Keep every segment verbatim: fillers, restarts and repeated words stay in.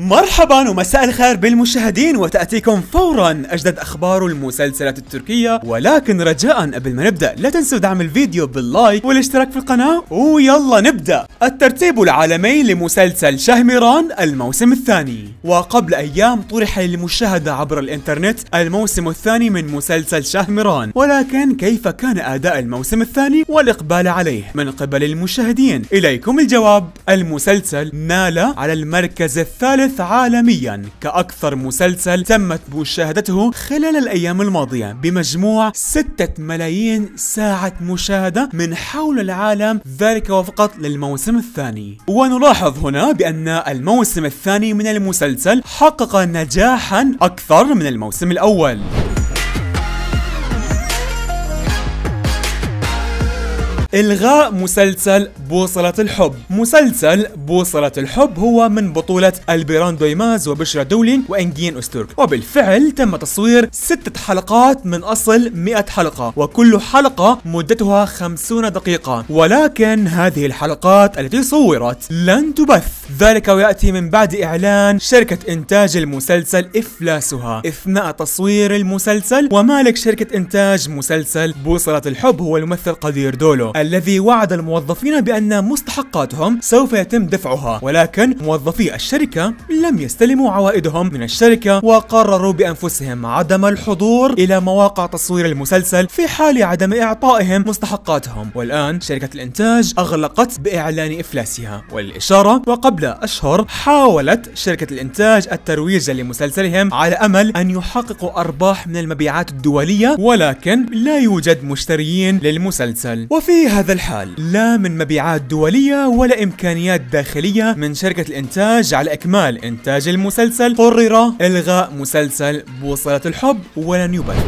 مرحبا ومساء الخير بالمشاهدين، وتأتيكم فورا أجدد أخبار المسلسلات التركية. ولكن رجاء قبل ما نبدأ لا تنسوا دعم الفيديو باللايك والاشتراك في القناة، ويلا نبدأ. الترتيب العالمي لمسلسل شهمران الموسم الثاني. وقبل أيام طرح للمشاهدة عبر الإنترنت الموسم الثاني من مسلسل شهمران، ولكن كيف كان أداء الموسم الثاني والإقبال عليه من قبل المشاهدين؟ إليكم الجواب. المسلسل نال على المركز الثالث عالميا كأكثر مسلسل تمت مشاهدته خلال الأيام الماضية بمجموع ستة ملايين ساعة مشاهدة من حول العالم، ذلك وفقط للموسم الثاني. ونلاحظ هنا بأن الموسم الثاني من المسلسل حقق نجاحا أكثر من الموسم الأول. إلغاء مسلسل بوصلة الحب. مسلسل بوصلة الحب هو من بطولة البيران دويماز وبشرى دولين وإنجين أستورك، وبالفعل تم تصوير ستة حلقات من أصل مئة حلقة، وكل حلقة مدتها خمسون دقيقة، ولكن هذه الحلقات التي صورت لن تبث، ذلك ويأتي من بعد إعلان شركة إنتاج المسلسل إفلاسها أثناء تصوير المسلسل. ومالك شركة إنتاج مسلسل بوصلة الحب هو الممثل قدير دولو، الذي وعد الموظفين بأن مستحقاتهم سوف يتم دفعها، ولكن موظفي الشركة لم يستلموا عوائدهم من الشركة، وقرروا بأنفسهم عدم الحضور إلى مواقع تصوير المسلسل في حال عدم إعطائهم مستحقاتهم. والآن شركة الإنتاج أغلقت بإعلان إفلاسها. والإشارة وقبل أشهر حاولت شركة الإنتاج الترويج لمسلسلهم على أمل أن يحققوا أرباح من المبيعات الدولية، ولكن لا يوجد مشتريين للمسلسل. وفي هذا الحال لا من مبيعات دولية ولا إمكانيات داخلية من شركة الإنتاج على إكمال إنتاج المسلسل، قرر إلغاء مسلسل بوصلة الحب ولن يبث.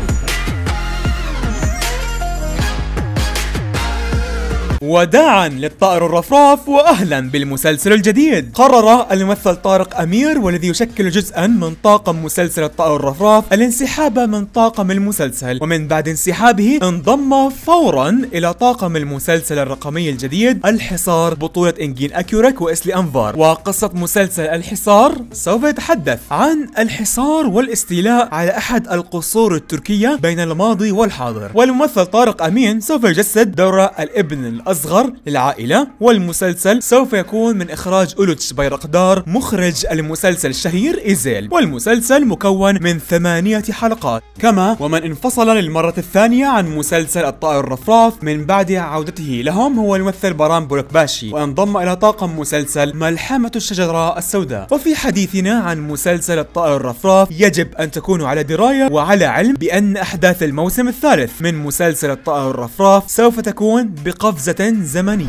وداعا للطائر الرفراف واهلا بالمسلسل الجديد. قرر الممثل طارق امير والذي يشكل جزءا من طاقم مسلسل الطائر الرفراف الانسحاب من طاقم المسلسل، ومن بعد انسحابه انضم فورا الى طاقم المسلسل الرقمي الجديد الحصار بطولة انجين اكيورك واسلي انفار. وقصة مسلسل الحصار سوف يتحدث عن الحصار والاستيلاء على احد القصور التركية بين الماضي والحاضر، والممثل طارق امين سوف يجسد دور الابن الأصغر للعائلة. والمسلسل سوف يكون من إخراج أولوتش بيرقدار مخرج المسلسل الشهير إيزيل، والمسلسل مكون من ثمانية حلقات. كما ومن انفصل للمرة الثانية عن مسلسل الطائر الرفراف من بعد عودته لهم هو الممثل برام بولكباشي، وانضم إلى طاقم مسلسل ملحمة الشجرة السوداء. وفي حديثنا عن مسلسل الطائر الرفراف يجب أن تكونوا على دراية وعلى علم بأن أحداث الموسم الثالث من مسلسل الطائر الرفراف سوف تكون بقفزة زمنية.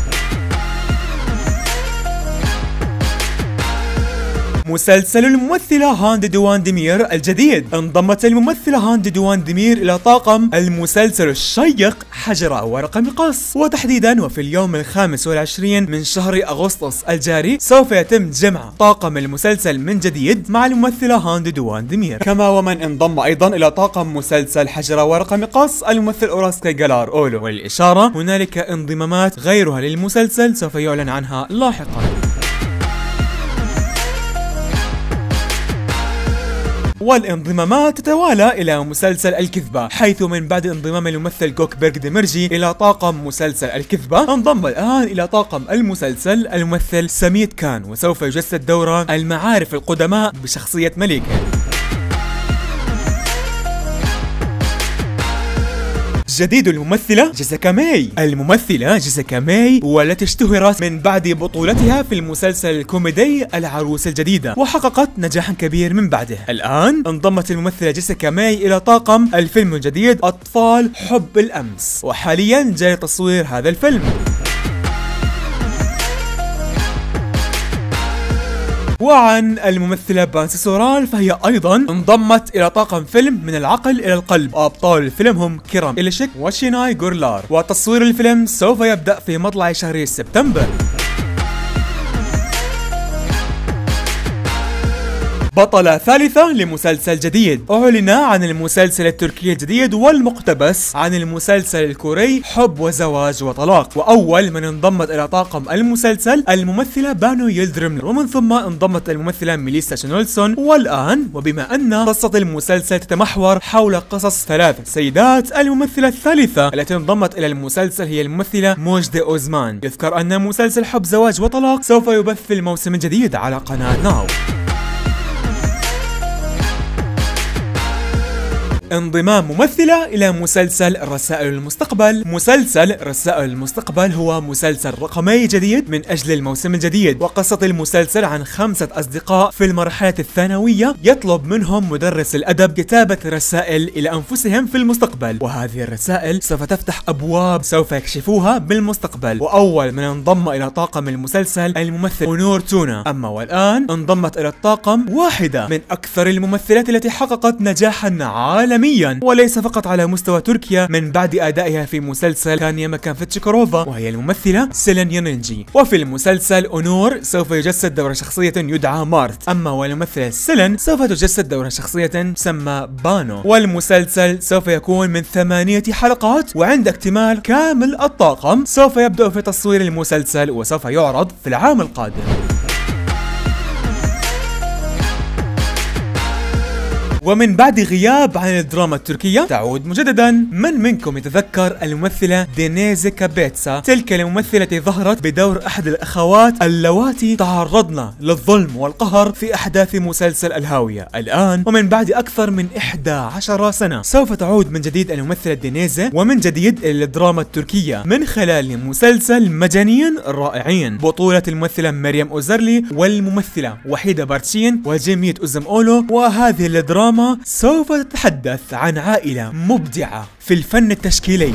مسلسل الممثلة هاند دوان ديمير الجديد. انضمت الممثلة هاند دوان ديمير إلى طاقم المسلسل الشيق حجر ورق مقص، وتحديدا وفي اليوم الخامس والعشرين من شهر أغسطس الجاري سوف يتم جمع طاقم المسلسل من جديد مع الممثلة هاند دوان ديمير. كما ومن انضم أيضا إلى طاقم مسلسل حجر ورق مقص الممثل أوراسكي جالار أولو. والإشارة هنالك انضمامات غيرها للمسلسل سوف يعلن عنها لاحقا. والانضمامات تتوالى إلى مسلسل الكذبة، حيث من بعد انضمام الممثل كوكبرغ ديمرجي إلى طاقم مسلسل الكذبة انضم الآن إلى طاقم المسلسل الممثل سميت كان، وسوف يجسد دور المعارف القدماء بشخصية مليكة. جديد الممثلة جيسيكا ماي. الممثلة جيسيكا ماي والتي اشتهرت من بعد بطولتها في المسلسل الكوميدي العروس الجديدة، وحققت نجاحا كبير من بعده. الآن انضمت الممثلة جيسيكا ماي إلى طاقم الفيلم الجديد أطفال حب الأمس، وحاليا جاري تصوير هذا الفيلم. وعن الممثلة بانسي سورال فهي أيضا انضمت إلى طاقم فيلم من العقل إلى القلب، وأبطال الفيلم هم كيرام إليشيك وشيناي غورلار، وتصوير الفيلم سوف يبدأ في مطلع شهر سبتمبر. بطلة ثالثة لمسلسل جديد. أعلن عن المسلسل التركي الجديد والمقتبس عن المسلسل الكوري حب وزواج وطلاق، وأول من انضمت إلى طاقم المسلسل الممثلة بانو يلدرم، ومن ثم انضمت الممثلة ميليسا شنولسون. والآن وبما أن قصة المسلسل تتمحور حول قصص ثلاث سيدات، الممثلة الثالثة التي انضمت إلى المسلسل هي الممثلة موجدة أوزمان. يذكر أن مسلسل حب زواج وطلاق سوف يبث في الموسم الجديد على قناة ناو. انضمام ممثلة إلى مسلسل رسائل المستقبل. مسلسل رسائل المستقبل هو مسلسل رقمي جديد من أجل الموسم الجديد، وقصة المسلسل عن خمسة أصدقاء في المرحلة الثانوية يطلب منهم مدرس الأدب كتابة رسائل إلى أنفسهم في المستقبل، وهذه الرسائل سوف تفتح أبواب سوف يكشفوها بالمستقبل. وأول من انضم إلى طاقم المسلسل الممثل أونور تونا. أما والآن انضمت إلى الطاقم واحدة من أكثر الممثلات التي حققت نجاحا عالميا وليس فقط على مستوى تركيا من بعد أدائها في مسلسل كانيا مكان فتشكروفا، وهي الممثلة سيلين يونينجي. وفي المسلسل أونور سوف يجسد دور شخصية يدعى مارت، أما والممثلة سيلين سوف تجسد دور شخصية تسمى بانو. والمسلسل سوف يكون من ثمانية حلقات، وعند اكتمال كامل الطاقم سوف يبدأ في تصوير المسلسل وسوف يعرض في العام القادم. ومن بعد غياب عن الدراما التركية تعود مجددا. من منكم يتذكر الممثلة دينيزي كابيتسا، تلك الممثلة التي ظهرت بدور أحد الأخوات اللواتي تعرضن للظلم والقهر في أحداث مسلسل الهاوية. الآن ومن بعد أكثر من إحدى عشرة سنة سوف تعود من جديد الممثلة دينيزي ومن جديد إلى الدراما التركية من خلال مسلسل مجانين رائعين بطولة الممثلة مريم أوزرلي والممثلة وحيدة بارتشين وجيميت أوزم أولو. وهذه الدراما سوف تتحدث عن عائلة مبدعة في الفن التشكيلي.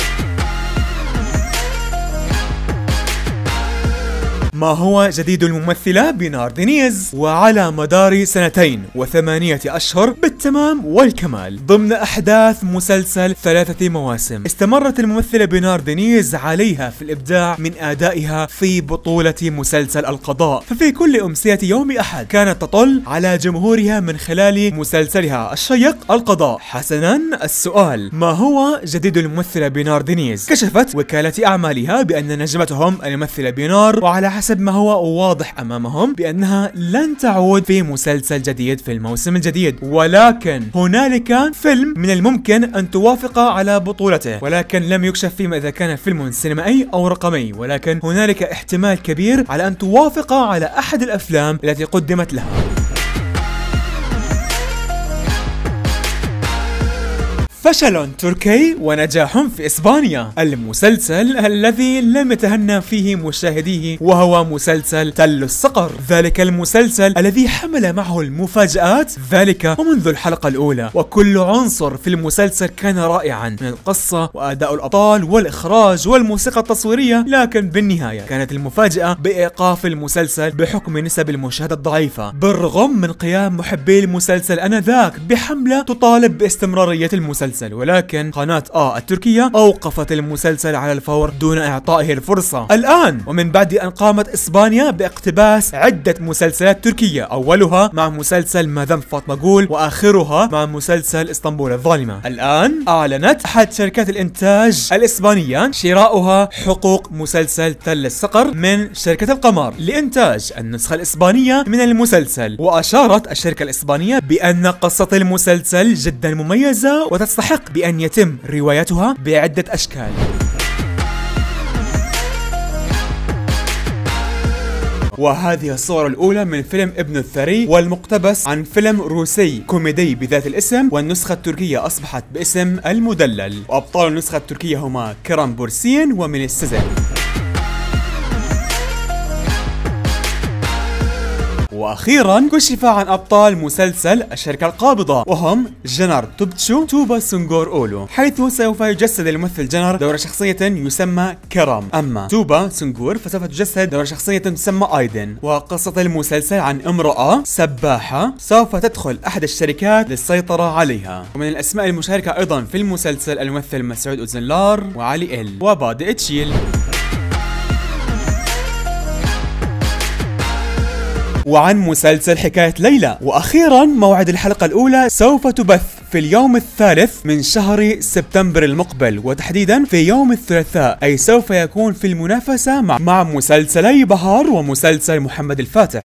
ما هو جديد الممثلة بينار دينيز؟ وعلى مدار سنتين وثمانية أشهر بالتمام والكمال ضمن أحداث مسلسل ثلاثة مواسم، استمرت الممثلة بينار دينيز عليها في الإبداع من أدائها في بطولة مسلسل القضاء. ففي كل أمسية يوم أحد كانت تطل على جمهورها من خلال مسلسلها الشيق القضاء. حسنا، السؤال: ما هو جديد الممثلة بينار دينيز؟ كشفت وكالة أعمالها بأن نجمتهم الممثلة بينار، وعلى حسب ما هو واضح أمامهم، بأنها لن تعود في مسلسل جديد في الموسم الجديد، ولكن هنالك فيلم من الممكن أن توافق على بطولته، ولكن لم يكشف فيما إذا كان فيلم سينمائي أو رقمي، ولكن هنالك احتمال كبير على أن توافق على أحد الأفلام التي قدمت لها. فشل تركي ونجاح في إسبانيا. المسلسل الذي لم يتهنى فيه مشاهديه وهو مسلسل تل الصقر، ذلك المسلسل الذي حمل معه المفاجآت، ذلك ومنذ الحلقة الأولى، وكل عنصر في المسلسل كان رائعا من القصة وأداء الأبطال والإخراج والموسيقى التصويرية. لكن بالنهاية كانت المفاجأة بإيقاف المسلسل بحكم نسب المشاهدة الضعيفة، بالرغم من قيام محبي المسلسل آنذاك بحملة تطالب باستمرارية المسلسل، ولكن قناة آ التركية أوقفت المسلسل على الفور دون إعطائه الفرصة. الآن ومن بعد أن قامت إسبانيا باقتباس عدة مسلسلات تركية، أولها مع مسلسل ما ذنب فاطمة قول، وآخرها مع مسلسل اسطنبول الظالمة، الآن أعلنت أحد شركات الإنتاج الإسبانية شراؤها حقوق مسلسل تل الصقر من شركة القمر لإنتاج النسخة الإسبانية من المسلسل. وأشارت الشركة الإسبانية بأن قصة المسلسل جدا مميزة وتستحق بأن يتم روايتها بعدة أشكال. وهذه الصورة الأولى من فيلم ابن الثري، والمقتبس عن فيلم روسي كوميدي بذات الاسم، والنسخة التركية أصبحت باسم المدلل، وأبطال النسخة التركية هما كرم بورسين وميليس سيزن. واخيرا كشف عن ابطال مسلسل الشركة القابضة، وهم جنر توبتشو توبا سونغور اولو، حيث سوف يجسد الممثل جنر دور شخصية يسمى كرم، اما توبا سونغور فسوف تجسد دور شخصية تسمى ايدن. وقصة المسلسل عن امرأة سباحة سوف تدخل احد الشركات للسيطرة عليها. ومن الاسماء المشاركة ايضا في المسلسل الممثل مسعود اوزنلار وعلي ال وبادئ تشيل. وعن مسلسل حكاية ليلى. وأخيرا موعد الحلقة الأولى سوف تبث في اليوم الثالث من شهر سبتمبر المقبل، وتحديدا في يوم الثلاثاء، أي سوف يكون في المنافسة مع, مع مسلسلي بهار ومسلسل محمد الفاتح.